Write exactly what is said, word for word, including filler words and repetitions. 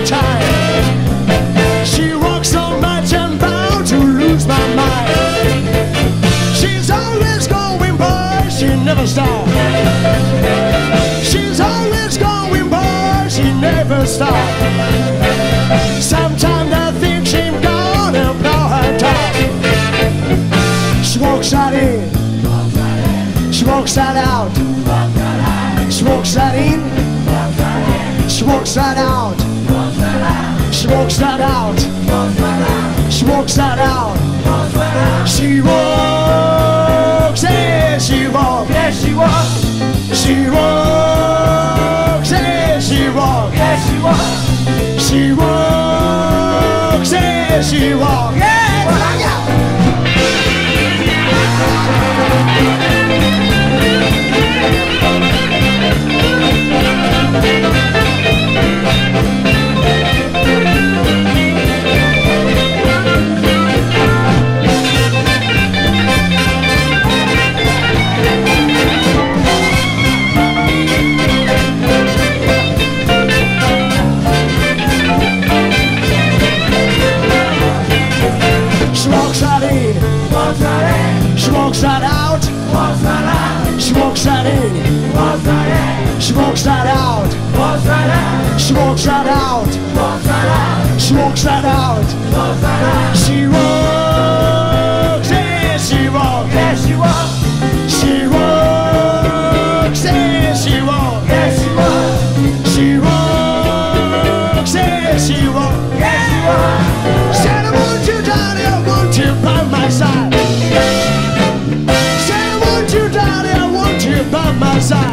time. She walks so much I'm bound to lose my mind. She's always going, boy, she never stops. She's always going, boy, she never stops. Sometimes I think she's gonna blow her top. She walks right in, she walks right out. She walks right in, she walks right out. She walks right out, she walks right out. She walks, yeah, she walks, yeah, she walks. She walks, yeah, she walks, yeah, she walks. She walks, yeah, she walks, yeah, she She walks right out, walks right out. She walks right in, walks right in. She walks right out, walks right out. She walks right out, walks right out. She walks right out, walks right out. She walks, yeah, she walks, yeah, she walks. She walks, yeah, she walks, yeah, she walks. She walks, yeah, she walks, yeah, she walks. Said I want you, darling, I want you by my side. By my side.